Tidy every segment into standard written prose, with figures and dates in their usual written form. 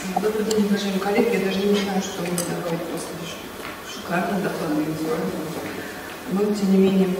Добрый день, уважаемые коллеги. Я даже не знаю, что мне добавить, просто шикарно докладывали. Но, тем не менее,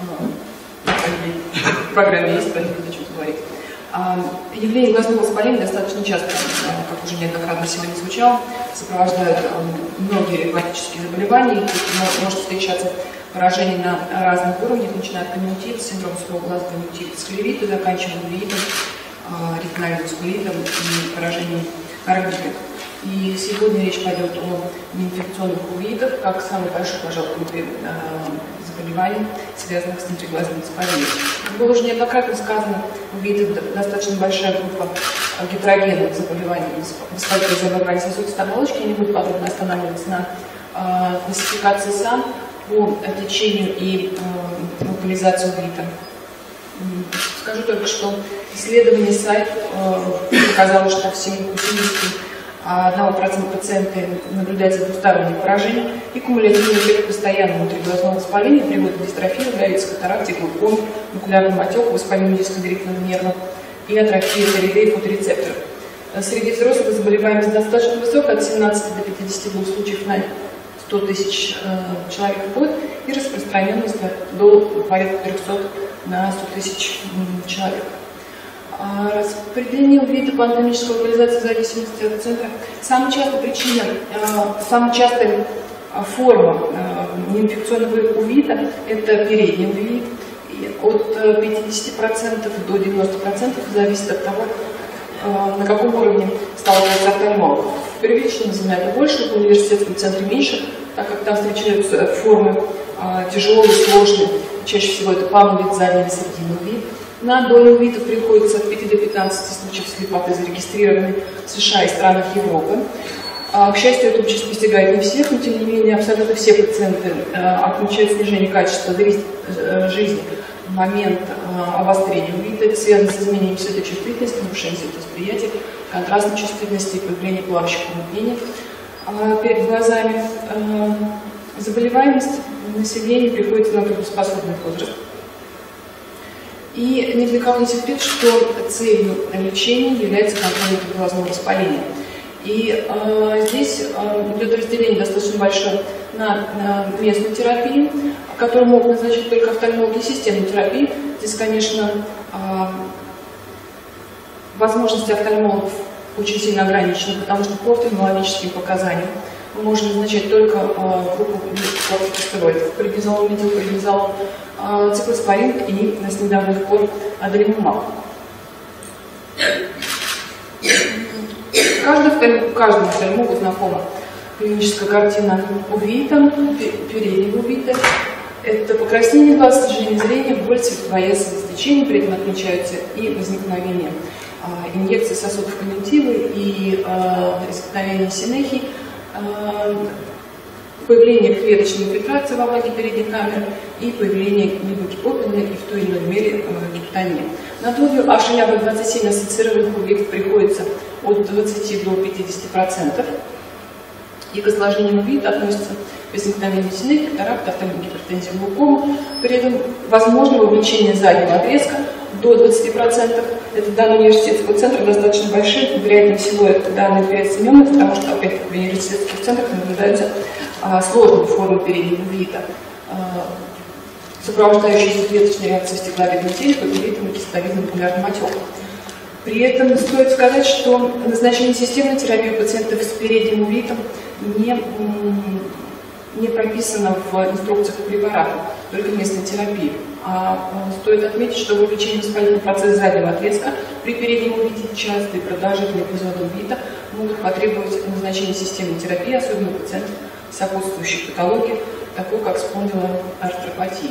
в программе есть, поэтому о чем говорить. Явление глазного воспаления достаточно часто, как уже неоднократно сегодня звучало, сопровождают многие ревматические заболевания. Тут может встречаться поражение на разных уровнях, начиная от конъюнктивита, синдром сухого глаза, конъюнктивита, склерита, заканчивая увеитом, ретинальным скулитом и поражением орбиты. И сегодня речь пойдет о неинфекционных увеитах, как самой большой, пожалуй, группе заболеваний, связанных с внутриглазным воспалением. Было уже неоднократно сказано, увеиты достаточно большая группа гетерогенных заболеваний, воспалительных заболеваний сосудистой оболочки. Я не буду подробно останавливаться на классификации САН по течению и локализации увеита. Скажу только, что исследование сайт показало, что в 71% пациентов наблюдается двустороннее поражение и кумулятивный эффект постоянного внутриглазного воспаления приводит к дистрофии, гравице, катаракте, глаукоме, макулярному отеку, воспалению дискодритного нерва и атрофии торидей фоторецепторов. Среди взрослых заболеваемость достаточно высокая, от 17 до 52 случаев на 100 тысяч человек в год, и распространенность до порядка 300 на 100 тысяч человек. Распределение увеита по анатомической локализации в зависимости от центра. Самая частая причина, самая частая форма неинфекционного увеита – это передний увеит. От 50% до 90% зависит от того, на каком уровне сталкивается офтальмолог. В первичном заметно больше, в университетском центре меньше, так как там встречаются формы тяжелые, сложные. Чаще всего это панувит, задний или срединный увеит. На долю увеитов приходится от 5 до 15 случаев слепоты, зарегистрированные в США и странах Европы. К счастью, эта участь постигает не всех, но тем не менее абсолютно все пациенты отмечают снижение качества жизни в момент обострения увеита. Это связано с изменением светочувствительности, нарушением световосприятия, контрастной чувствительности и появлением плавающих помутнений перед глазами. Заболеваемость населения приходится на трудоспособный возраст. И ни для кого не секрет, что целью лечения является контроль глазного воспаления. И здесь идет разделение достаточно большое на местную терапию, которую могут назначить только офтальмологи, и системную терапию. Здесь, конечно, возможности офтальмологов очень сильно ограничены, потому что по офтальмологическим показаниям мы можем назначать только группу кортикостероидов, преднизолон, метилпреднизолон, циклоспорин и с недавних пор аделимумаб. Каждому офтальмологу знакома клиническая картина увеита, переднего увеита. Это покраснение глаз, снижение зрения, боль, цветовое стечение, при этом отмечаются и возникновение инъекций сосудов конъюнктивы и возникновение синехий, появление клеточной инфильтрации во влаге передних камер и появление гипопопельной и в той или иной мере гипотонии. На долю HLA-B27 ассоциированных увеитов приходится от 20 до 50%. И к осложнениям увеита относятся возникновение синехии, катаракта, офтальмогипертензия, глаукома. При этом возможно вовлечение заднего отрезка до 20%. Это данные университетского центра достаточно большие, вероятнее всего это данные переоцененные, потому что опять в университетских центрах наблюдаются сложные формы переднего увеита, сопровождающиеся клеточной реакцией стекловидной тени, папиллитом и кистовидным макулярным отеком. При этом стоит сказать, что назначение системной терапии пациентов с передним увеитом не прописано в инструкциях по препарату, только местной терапии. Стоит отметить, что вовлечение в воспалительный процесс заднего отрезка при переднем увеите часто и продолжительные эпизоды увеита могут потребовать назначения системной терапии, особенно у пациентов с сопутствующей патологией, такой как спондилоартропатия.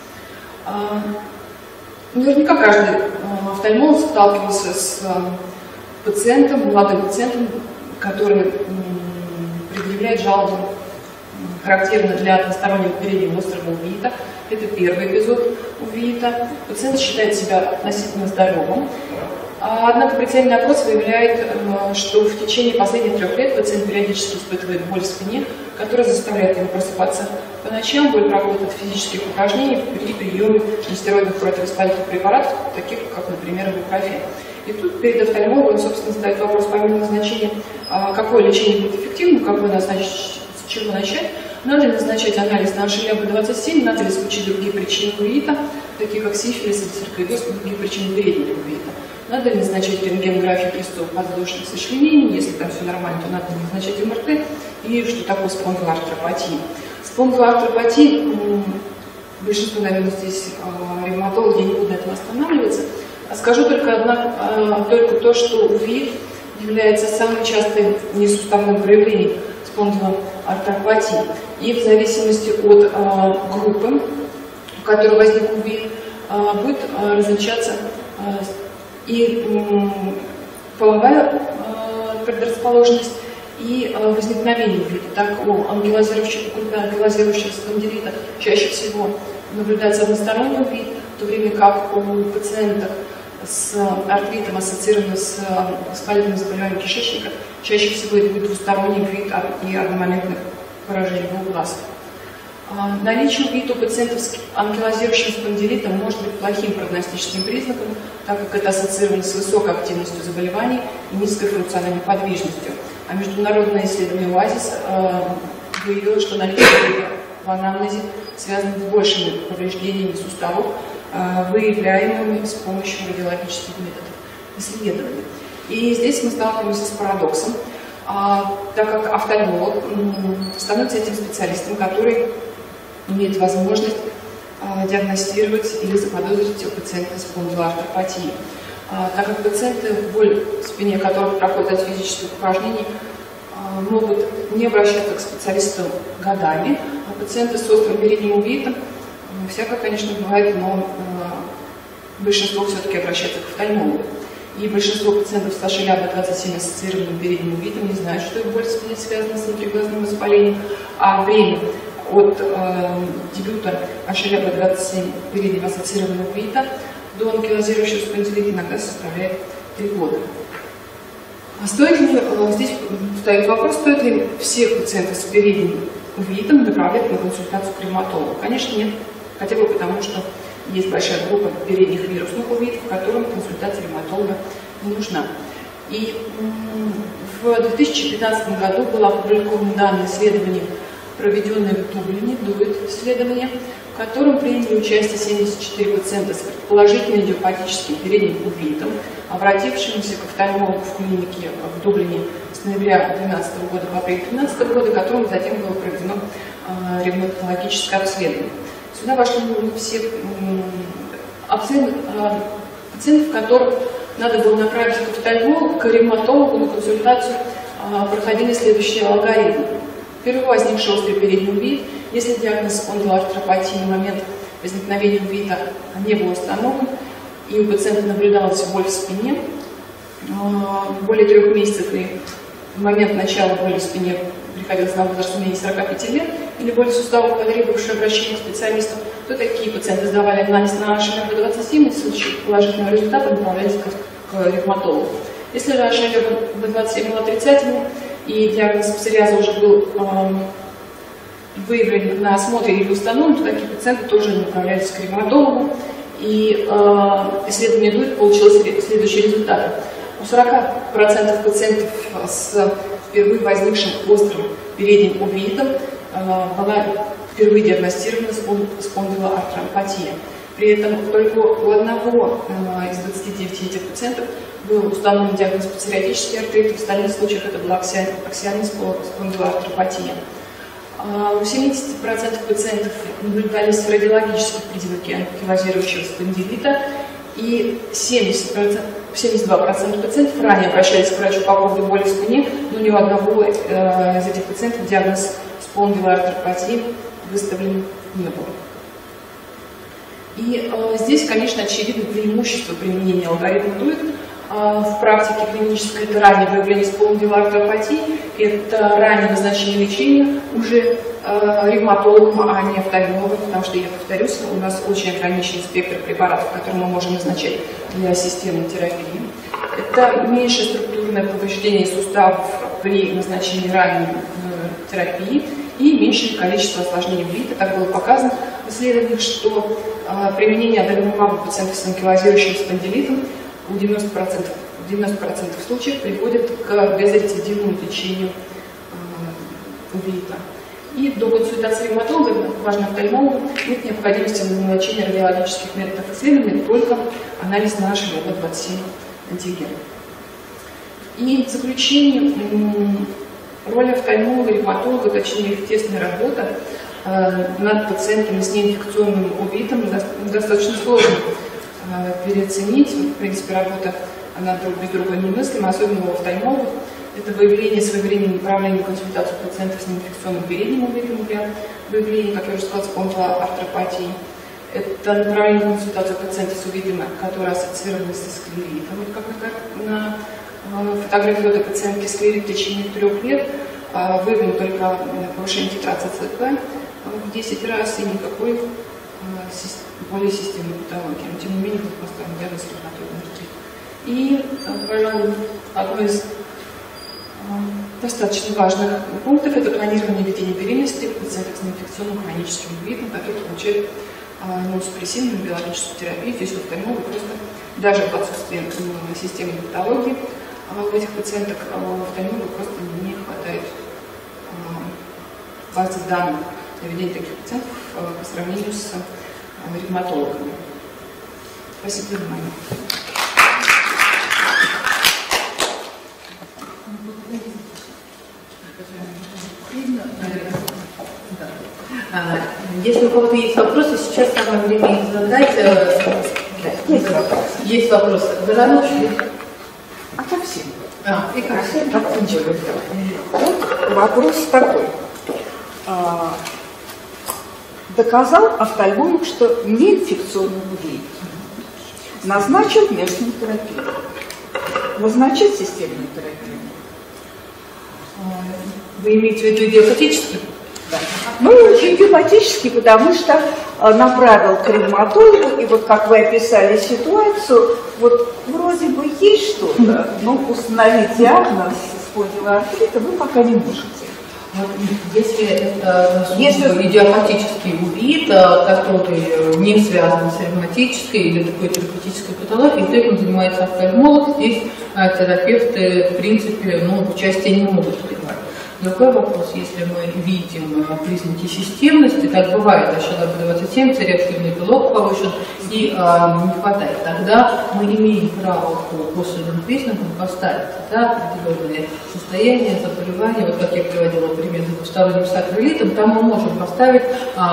Наверняка каждый офтальмолог сталкивался с пациентом, молодым пациентом, который предъявляет жалобы, характерно для одностороннего переднего острого увеита. Это первый эпизод увеита. Пациент считает себя относительно здоровым. Однако прицельный опрос выявляет, что в течение последних 3 лет пациент периодически испытывает боль в спине, которая заставляет его просыпаться по ночам. Боль проходит от физических упражнений при приеме нестероидных противовоспалительных препаратов, таких как, например, ибупрофен. И тут перед офтальмологом, собственно, стоит вопрос, помимо назначения, какое лечение будет эффективным, какое назначить, с чего начать. Надо ли назначать анализ на Шелябы-27, надо ли исключить другие причины увеита, такие как сифилис или саркоидоз, другие причины переднего увеита. Надо ли назначать рентгенографию крестов подвздошных сочленений, если там все нормально, то надо ли назначать МРТ, и что такое спондилоартропатия. Спондилоартропатия, большинство, наверное, здесь ревматологи не будут на этом останавливаться. Скажу только то, что увеит является самым частым несуставным проявлением спондилоартропатии. И в зависимости от группы, в которой возник увеит, будет различаться и половая предрасположенность, и возникновение увеита. Так, у анкилозирующего спондилита чаще всего наблюдается односторонний увеит, в то время как у пациентов с артритом, ассоциированным с воспалительным заболеванием кишечника, чаще всего это будет двусторонний увеит и одномоментное поражение двух глаз. Наличие увеита у пациентов с анкилозирующим спондилитом может быть плохим прогностическим признаком, так как это ассоциировано с высокой активностью заболеваний и низкой функциональной подвижностью. А международное исследование ОАЗИС выявило, что наличие увеита в анамнезе связано с большими повреждениями суставов, выявляемыми с помощью радиологических методов исследования. И здесь мы сталкиваемся с парадоксом, так как офтальмолог становится этим специалистом, который имеет возможность диагностировать или заподозрить у пациента спондилоартропатии. Так как пациенты, боль в спине которых проходит от физических упражнений, могут не обращаться к специалисту годами, а пациенты с острым передним увеитом, всякое, конечно, бывает, но большинство все-таки обращается к офтальмологу. И большинство пациентов с Шелябы-27 ассоциированным передним увеитом не знают, что их боль в спине связана с внутриглазным воспалением, а время от дебюта Шелябы-27 переднего ассоциированного увеита до анкилозирующего спондилита иногда составляет 3 года. Здесь встает вопрос, стоит ли всех пациентов с передним увеитом направлять на консультацию к ревматологу? Конечно, нет, хотя бы потому, что есть большая группа передних вирусных увеитов, которым консультация ревматолога не нужна. И в 2015 году было опубликовано данное исследование, проведенное в Дублине, исследование, в котором приняли участие 74 пациента с предположительно идиопатическим передним увеитом, обратившимся к офтальмологу в клинике в Дублине с ноября 2012 года по апрель 2013 года, которым затем было проведено ревматологическое обследование. Сюда вошли все пациентов, которых надо было направить к офтальмологу, к ревматологу на консультацию, проходили следующий алгоритм. Впервые возникший острый передний увеит, если диагноз спондилоартропатии на момент возникновения увеита не был установлен, и у пациента наблюдалась боль в спине, более 3 месяцев, и в момент начала боли в спине приходилось на возраст менее 45 лет, или боль суставов, потребовавшие обращения к специалисту, то такие пациенты сдавали анализ на Шелябы-27, и в случае положительного результата направлялись к ревматологу. Если же Шелябы-27 был отрицательным, и диагноз псориаза уже был выявлен на осмотре или установлен, то такие пациенты тоже направлялись к ревматологу. И исследование ДУИТ получило следующий результат. У 40% пациентов с впервые возникшим острым передним увеитом была впервые диагностирована спондилоартропатия. При этом только у одного из 29 этих пациентов был установлен диагноз псориатический артрит, в остальных случаях это была аксиальная спондилоартропатия. У 70% пациентов наблюдались радиологические признаки анкилозирующего спондилита, и 72% пациентов ранее обращались к врачу по поводу боли в спине, но ни у одного из этих пациентов диагноз спондилоартропатии выставлен не был. И здесь, конечно, очевидно преимущество применения алгоритма ДУИТ. В практике клинической это раннее выявление спондилоартропатии, это раннее назначение лечения уже ревматологом, а не офтальмологом, потому что, я повторюсь, у нас очень ограниченный спектр препаратов, которые мы можем назначать для системной терапии. Это меньшее структурное повреждение суставов при назначении ранней терапии и меньшее количество осложнений увеита. Так было показано в исследованиях, что применение аделумаб у пациентов с анкилозирующим спондилитом в 90% случаев приводит к безрецидивному течению увеита. И до консультации ревматолога, важно офтальмологу, нет необходимости назначения радиологических методов исследования, только анализ на HLA-27 антиген. И в заключение, роль офтальмолога, ревматолога, точнее их тесная работа над пациентами с неинфекционным увеитом достаточно сложно переоценить. В принципе, работа она друг без друга немыслима, особенно у офтальмологов. Это выявление, своевременное направление консультацию пациентов с неинфекционным передним увеитом для выявления, как я уже сказала, спонтоартропатии. Это направление консультацию пациентов с увеитом, которые ассоциированы со склеритом. Вот как на фотографии этой пациентки склерит в течение 3 лет выявлено только повышение титрации ЦП в 10 раз и никакой более системной патологии. Но тем не менее, тут поставлен диагноз ревматоидный артрит. И, пожалуй, одно из достаточно важных пунктов – это планирование ведения беременности пациентов с неинфекционным хроническим увеитом, которые получают иммуносупрессивную биологическую терапию. Здесь офтальмолог просто даже в отсутствии системной патологии у этих пациенток офтальмологу просто не хватает базы данных для ведения таких пациентов по сравнению с ревматологами. Спасибо за внимание. Если у кого-то есть вопросы, сейчас самое время их задать. Есть вопросы. Заранее? А ко всем. И как? Вот вопрос такой. Доказал офтальмолог, что неинфекционный увеит. Назначил местную терапию. Назначить системную терапию. Вы имеете в виду идиопатически? Да. Ну, идиопатически, потому что направил к ревматологу, и вот как вы описали ситуацию, вот вроде бы есть что-то, но установить диагноз спондилоартрита вы пока не можете. Вот, если это идиопатический увеит, который не связан с ревматической или такой терапевтической патологией, то этим занимается офтальмолог, здесь терапевты, в принципе, участия не могут принимать. Другой вопрос, если мы видим признаки системности, как бывает, HLA-27, C-реактивный белок повышен и не хватает, тогда мы имеем право по косвенным признакам поставить определенные состояния, заболевания, вот как я приводила пример с двусторонним сакроилитом, там мы можем поставить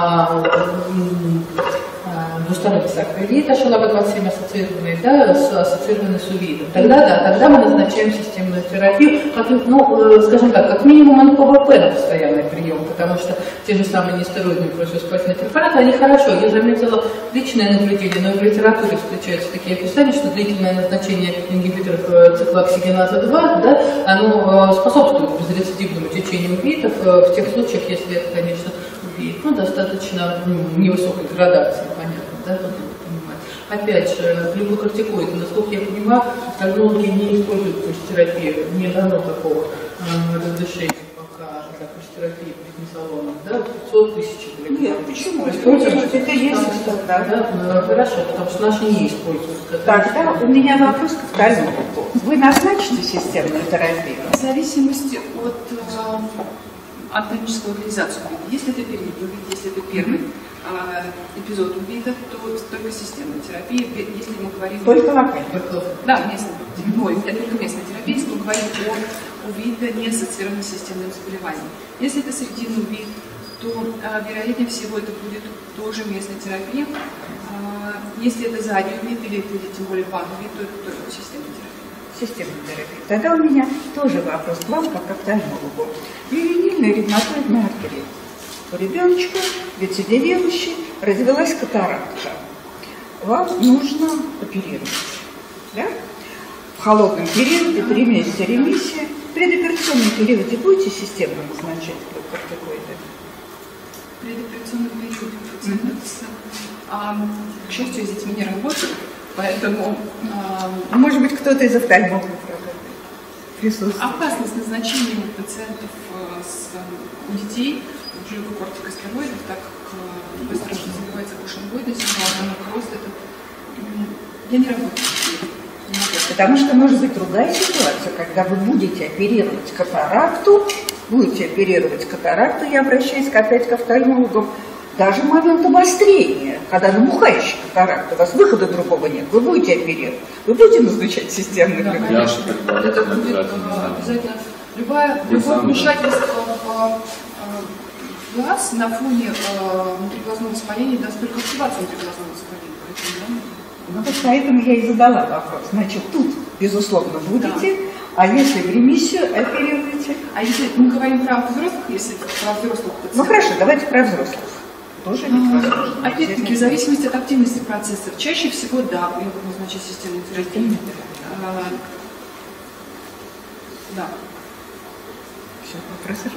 двусторонний сакроилит, HLA-27 ассоциированный с увеитом. Тогда мы назначаем системную терапию, скажем так, как минимум НПВП на постоянный прием, потому что те же самые нестероидные противовоспалительные препараты, они хорошо. Я заметила личное наблюдение, но в литературе встречаются такие описания, что длительное назначение ингибиторов циклооксигеназа 2, оно способствует безрецидивному течению увеитов в тех случаях, если это, конечно, увеит, достаточно невысокой градации, понятно. Опять же, глюкокортикоиды, насколько я понимаю, офтальмологи не используют курс-терапию, не дано такого разрешения пока для курс-терапии преднизолона, 500 тысяч. Нет, почему? Это есть стандарт. Хорошо, потому что наши не используют. Тогда у меня вопрос к офтальмологу. Вы назначите системную терапию? В зависимости от анатомической локализации увеита. Если это передний увеит, если это первый эпизод увеита, то только системная терапия. Если мы говорим... Только локально? Да, это только местная терапия, если мы говорим о увеите, не ассоциированном с системным заболеванием. Если это срединный увеит, то, вероятнее всего, это будет тоже местная терапия. Если это задний увеит или тем более пан увеит, то это только системная терапия. Системной терапии. Тогда у меня тоже вопрос к вам, как к офтальмологу. Ювенильный ревматоидный артрит. У ребеночка, вецедевирующий, родилась катаракта. Вам нужно оперировать. Да? В холодном периоде, 3 месяца ремиссия. В предоперационном периоде будете системно назначать глюкокортикоиды? В предоперационном периоде к счастью, я с детьми не работаю. Поэтому, может быть, кто-то из офтальмологов присутствует. Опасность назначения у пациентов у детей глюкокортикостероидов, так как быстро развивается кушингоидный синдром, рост, я не работаю. Потому что может быть другая ситуация, когда вы будете оперировать катаракту, я обращаюсь опять к офтальмологам, даже в момент обострения, когда набухающая катаракта, у вас выхода другого нет, вы будете оперировать, вы будете назначать системный Да, препарат. конечно. Это будет обязательно. Любое вмешательство в глаз на фоне внутриглазного воспаления даст только активацию внутриглазного воспаления. Ну, вот поэтому я и задала вопрос. Значит, тут, безусловно, будете, а если в ремиссию оперируете? А если мы говорим про взрослых, если про взрослых пациентов? Ну хорошо, давайте про взрослых. Тоже ведь возможно. Опять-таки, в зависимости от активности процессов. Чаще всего, да, я буду назначать системную терапию. Да. Все, вопросы?